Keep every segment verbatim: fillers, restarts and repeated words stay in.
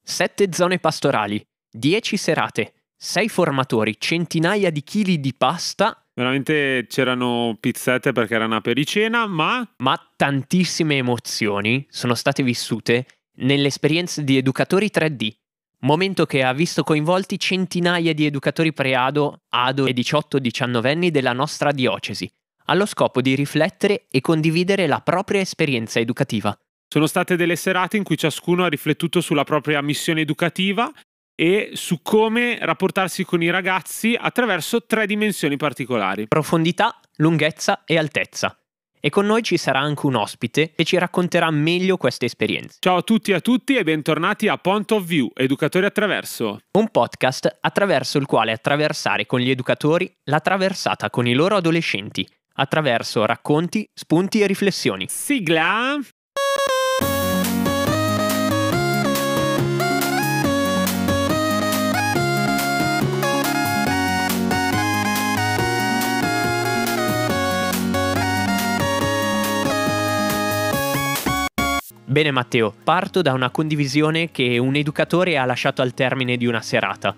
sette zone pastorali, dieci serate, sei formatori, centinaia di chili di pasta. Veramente c'erano pizzette perché era una pericena, ma... Ma tantissime emozioni sono state vissute nell'esperienza di Educatori tre D. Momento che ha visto coinvolti centinaia di educatori pre-ado, ado e diciotto diciannove anni della nostra diocesi, allo scopo di riflettere e condividere la propria esperienza educativa. Sono state delle serate in cui ciascuno ha riflettuto sulla propria missione educativa e su come rapportarsi con i ragazzi attraverso tre dimensioni particolari: profondità, lunghezza e altezza. E con noi ci sarà anche un ospite che ci racconterà meglio queste esperienze. Ciao a tutti e a tutti e bentornati a Point of View, Educatori Attraverso. Un podcast attraverso il quale attraversare con gli educatori la traversata con i loro adolescenti, attraverso racconti, spunti e riflessioni. Sigla! Bene Matteo, parto da una condivisione che un educatore ha lasciato al termine di una serata.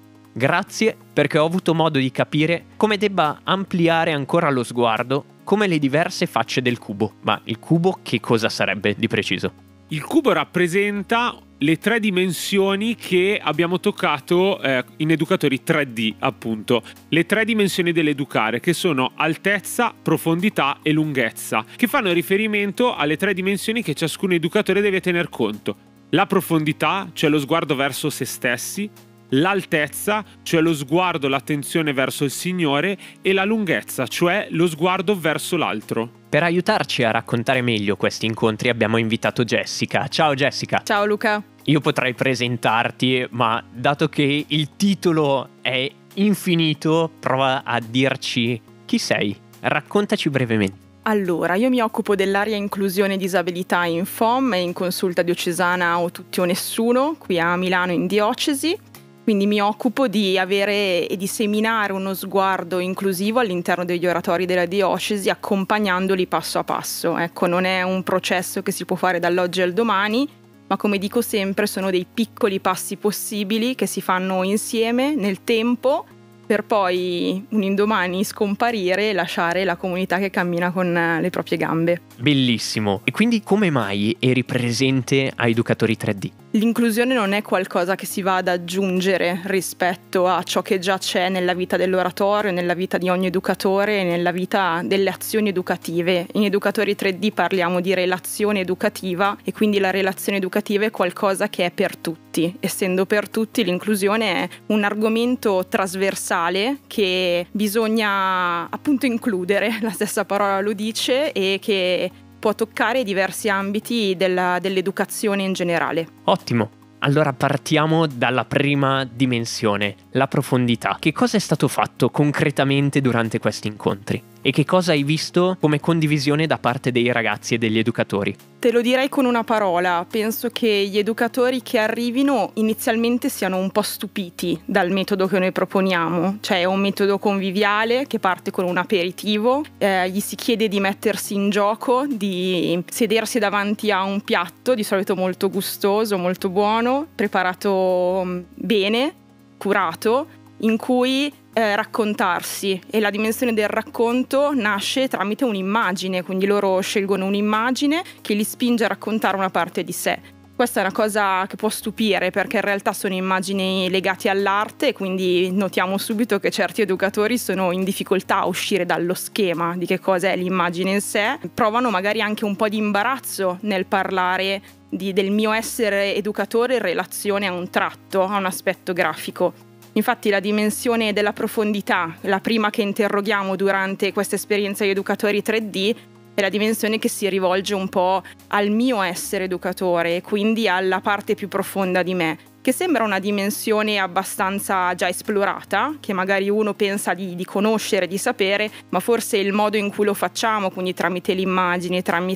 Grazie perché ho avuto modo di capire come debba ampliare ancora lo sguardo come le diverse facce del cubo. Ma il cubo che cosa sarebbe di preciso? Il cubo rappresenta le tre dimensioni che abbiamo toccato eh, in Educatori tre D, appunto. Le tre dimensioni dell'educare, che sono altezza, profondità e lunghezza, che fanno riferimento alle tre dimensioni che ciascun educatore deve tener conto. La profondità, cioè lo sguardo verso se stessi, l'altezza, cioè lo sguardo, l'attenzione verso il Signore, e la lunghezza, cioè lo sguardo verso l'altro. Per aiutarci a raccontare meglio questi incontri abbiamo invitato Jessica. Ciao Jessica. Ciao Luca. Io potrei presentarti, ma dato che il titolo è infinito, prova a dirci chi sei. Raccontaci brevemente. Allora, io mi occupo dell'area inclusione e disabilità in F O M e in consulta diocesana o tutti o nessuno, qui a Milano in diocesi. Quindi mi occupo di avere e di seminare uno sguardo inclusivo all'interno degli oratori della diocesi, accompagnandoli passo a passo. Ecco, non è un processo che si può fare dall'oggi al domani, ma come dico sempre sono dei piccoli passi possibili che si fanno insieme nel tempo per poi un indomani scomparire e lasciare la comunità che cammina con le proprie gambe. Bellissimo. E quindi come mai eri presente a Educatori tre D? L'inclusione non è qualcosa che si va ad aggiungere rispetto a ciò che già c'è nella vita dell'oratorio, nella vita di ogni educatore e nella vita delle azioni educative. In Educatori tre D parliamo di relazione educativa e quindi la relazione educativa è qualcosa che è per tutti. Essendo per tutti, l'inclusione è un argomento trasversale che bisogna appunto includere, la stessa parola lo dice, e che può toccare diversi ambiti della, dell'educazione in generale. Ottimo. Allora partiamo dalla prima dimensione, la profondità. Che cosa è stato fatto concretamente durante questi incontri? E che cosa hai visto come condivisione da parte dei ragazzi e degli educatori? Te lo direi con una parola. Penso che gli educatori che arrivino inizialmente siano un po' stupiti dal metodo che noi proponiamo. Cioè è un metodo conviviale che parte con un aperitivo, eh, gli si chiede di mettersi in gioco, di sedersi davanti a un piatto, di solito molto gustoso, molto buono, preparato bene, curato, in cui eh, raccontarsi, e la dimensione del racconto nasce tramite un'immagine, quindi loro scelgono un'immagine che li spinge a raccontare una parte di sé. Questa è una cosa che può stupire perché in realtà sono immagini legate all'arte e quindi notiamo subito che certi educatori sono in difficoltà a uscire dallo schema di che cosa è l'immagine in sé, provano magari anche un po' di imbarazzo nel parlare di, del mio essere educatore in relazione a un tratto, a un aspetto grafico. Infatti la dimensione della profondità, la prima che interroghiamo durante questa esperienza di Educatori tre D, è la dimensione che si rivolge un po' al mio essere educatore e quindi alla parte più profonda di me, che sembra una dimensione abbastanza già esplorata, che magari uno pensa di, di conoscere, di sapere, ma forse il modo in cui lo facciamo, quindi tramite l'immagine, tramite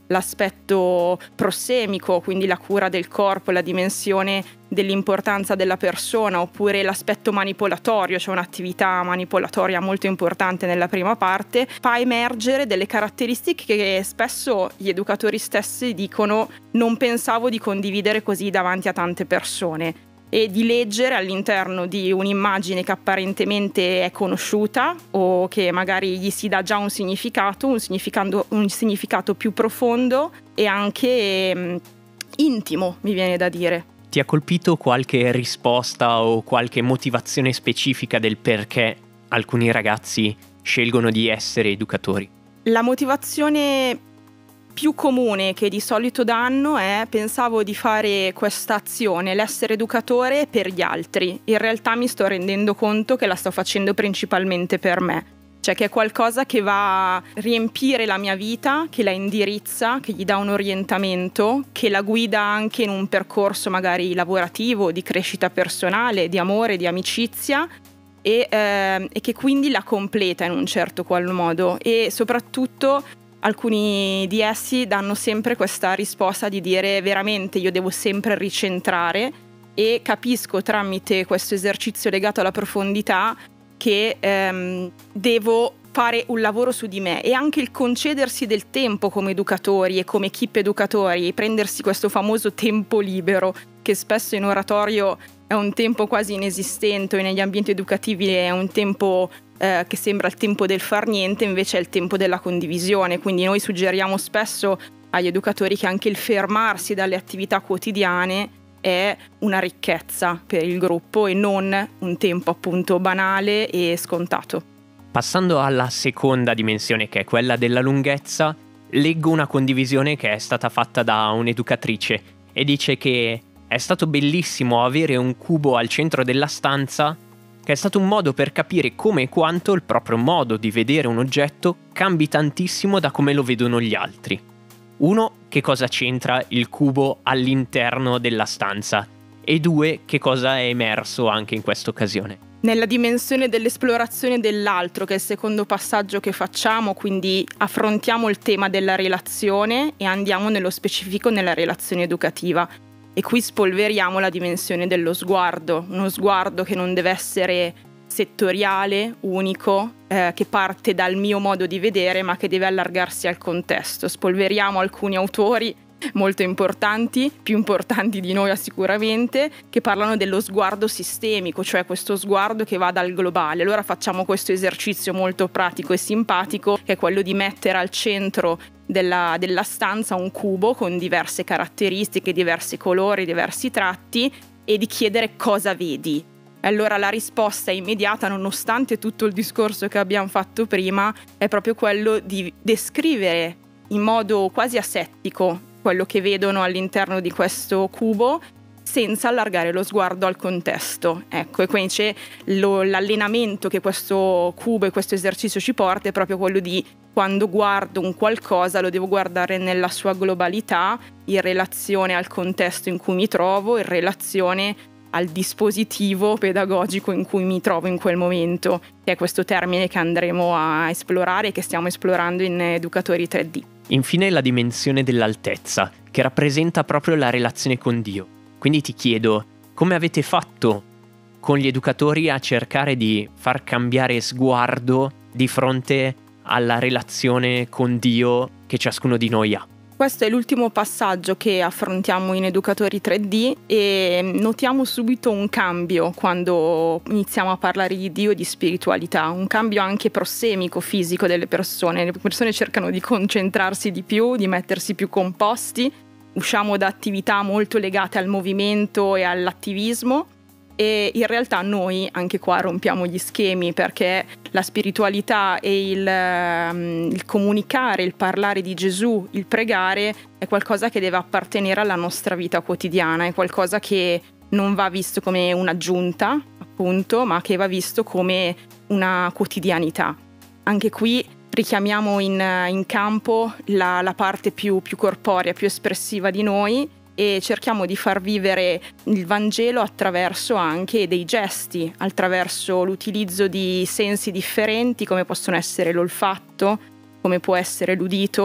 l'aspetto prossemico, quindi la cura del corpo, la dimensione dell'importanza della persona, oppure l'aspetto manipolatorio, cioè un'attività manipolatoria molto importante nella prima parte, fa emergere delle caratteristiche che spesso gli educatori stessi dicono non pensavo di condividere così davanti a tante persone, e di leggere all'interno di un'immagine che apparentemente è conosciuta o che magari gli si dà già un significato, un significato, un significato più profondo e anche mh, intimo, mi viene da dire. Ti ha colpito qualche risposta o qualche motivazione specifica del perché alcuni ragazzi scelgono di essere educatori? La motivazione più comune che di solito danno è: pensavo di fare questa azione, l'essere educatore, per gli altri. In realtà mi sto rendendo conto che la sto facendo principalmente per me. Cioè che è qualcosa che va a riempire la mia vita, che la indirizza, che gli dà un orientamento, che la guida anche in un percorso magari lavorativo, di crescita personale, di amore, di amicizia, e, eh, e che quindi la completa in un certo qual modo. E soprattutto alcuni di essi danno sempre questa risposta di dire: veramente io devo sempre ricentrare, e capisco tramite questo esercizio legato alla profondità che ehm, devo fare un lavoro su di me. E anche il concedersi del tempo come educatori e come equip educatori, prendersi questo famoso tempo libero, che spesso in oratorio è un tempo quasi inesistente, e negli ambienti educativi è un tempo eh, che sembra il tempo del far niente, invece è il tempo della condivisione. Quindi noi suggeriamo spesso agli educatori che anche il fermarsi dalle attività quotidiane è una ricchezza per il gruppo e non un tempo appunto banale e scontato. Passando alla seconda dimensione, che è quella della lunghezza, leggo una condivisione che è stata fatta da un'educatrice e dice che è stato bellissimo avere un cubo al centro della stanza, che è stato un modo per capire come e quanto il proprio modo di vedere un oggetto cambi tantissimo da come lo vedono gli altri. Uno, che cosa c'entra il cubo all'interno della stanza? E due, che cosa è emerso anche in questa occasione? Nella dimensione dell'esplorazione dell'altro, che è il secondo passaggio che facciamo, quindi affrontiamo il tema della relazione e andiamo nello specifico nella relazione educativa. E qui spolveriamo la dimensione dello sguardo, uno sguardo che non deve essere settoriale, unico, eh, che parte dal mio modo di vedere, ma che deve allargarsi al contesto. Spolveriamo alcuni autori molto importanti, più importanti di noi sicuramente, che parlano dello sguardo sistemico, cioè questo sguardo che va dal globale. Allora facciamo questo esercizio molto pratico e simpatico, che è quello di mettere al centro della, della stanza un cubo con diverse caratteristiche, diversi colori, diversi tratti, e di chiedere cosa vedi. Allora la risposta immediata, nonostante tutto il discorso che abbiamo fatto prima, è proprio quello di descrivere in modo quasi asettico quello che vedono all'interno di questo cubo, senza allargare lo sguardo al contesto. Ecco, e quindi c'è lo, l'allenamento che questo cubo e questo esercizio ci porta, è proprio quello di: quando guardo un qualcosa lo devo guardare nella sua globalità, in relazione al contesto in cui mi trovo, in relazione al dispositivo pedagogico in cui mi trovo in quel momento, che è questo termine che andremo a esplorare e che stiamo esplorando in Educatori tre D. Infine la dimensione dell'altezza, che rappresenta proprio la relazione con Dio. Quindi ti chiedo, come avete fatto con gli educatori a cercare di far cambiare sguardo di fronte alla relazione con Dio che ciascuno di noi ha? Questo è l'ultimo passaggio che affrontiamo in Educatori tre D, e notiamo subito un cambio quando iniziamo a parlare di Dio e di spiritualità, un cambio anche prossemico, fisico delle persone. Le persone cercano di concentrarsi di più, di mettersi più composti, usciamo da attività molto legate al movimento e all'attivismo, e in realtà noi anche qua rompiamo gli schemi, perché la spiritualità e il, um, il comunicare, il parlare di Gesù, il pregare è qualcosa che deve appartenere alla nostra vita quotidiana, è qualcosa che non va visto come un'aggiunta, appunto, ma che va visto come una quotidianità. Anche qui richiamiamo in, in campo la, la parte più, più corporea, più espressiva di noi, e cerchiamo di far vivere il Vangelo attraverso anche dei gesti, attraverso l'utilizzo di sensi differenti, come possono essere l'olfatto, come può essere l'udito,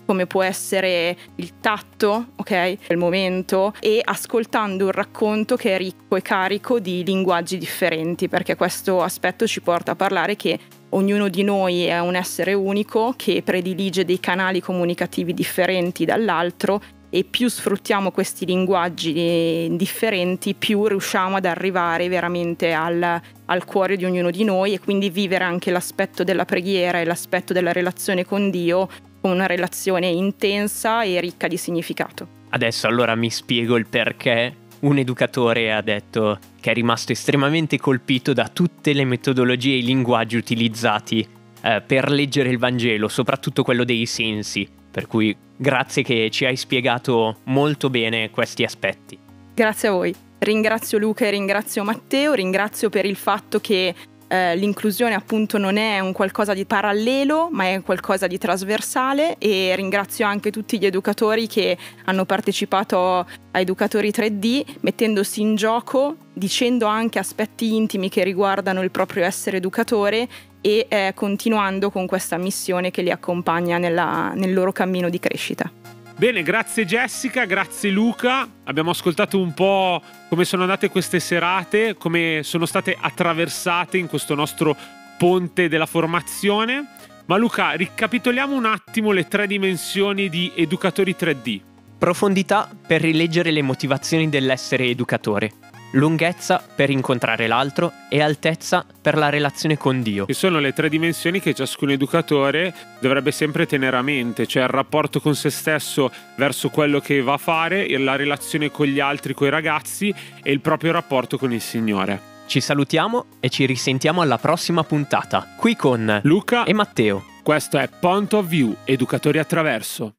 come può essere il tatto, ok, il momento, e ascoltando un racconto che è ricco e carico di linguaggi differenti, perché questo aspetto ci porta a parlare che ognuno di noi è un essere unico che predilige dei canali comunicativi differenti dall'altro, e più sfruttiamo questi linguaggi differenti, più riusciamo ad arrivare veramente al, al cuore di ognuno di noi, e quindi vivere anche l'aspetto della preghiera e l'aspetto della relazione con Dio come una relazione intensa e ricca di significato. Adesso allora mi spiego il perché un educatore ha detto che è rimasto estremamente colpito da tutte le metodologie e i linguaggi utilizzati eh, per leggere il Vangelo, soprattutto quello dei sensi. Per cui grazie che ci hai spiegato molto bene questi aspetti. Grazie a voi. Ringrazio Luca e ringrazio Matteo, ringrazio per il fatto che eh, l'inclusione appunto non è un qualcosa di parallelo, ma è qualcosa di trasversale, e ringrazio anche tutti gli educatori che hanno partecipato a Educatori tre D, mettendosi in gioco, dicendo anche aspetti intimi che riguardano il proprio essere educatore, e eh, continuando con questa missione che li accompagna nella, nel loro cammino di crescita. Bene, grazie Jessica, grazie Luca. Abbiamo ascoltato un po' come sono andate queste serate, come sono state attraversate in questo nostro ponte della formazione. Ma Luca, ricapitoliamo un attimo le tre dimensioni di Educatori tre D. Profondità per rileggere le motivazioni dell'essere educatore. Lunghezza per incontrare l'altro e altezza per la relazione con Dio. Che sono le tre dimensioni che ciascun educatore dovrebbe sempre tenere a mente, cioè il rapporto con se stesso verso quello che va a fare, la relazione con gli altri, con i ragazzi, e il proprio rapporto con il Signore. Ci salutiamo e ci risentiamo alla prossima puntata, qui con Luca e Matteo. Questo è Point of View, Educatori Attraverso.